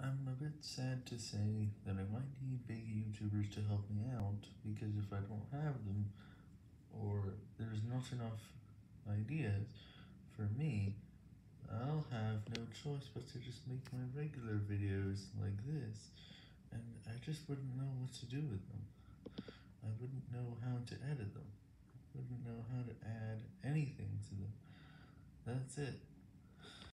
I'm a bit sad to say that I might need big YouTubers to help me out because if I don't have them or there's not enough ideas for me, I'll have no choice but to just make my regular videos like this, and I just wouldn't know what to do with them. I wouldn't know how to edit them, wouldn't know how to add anything to them. That's it.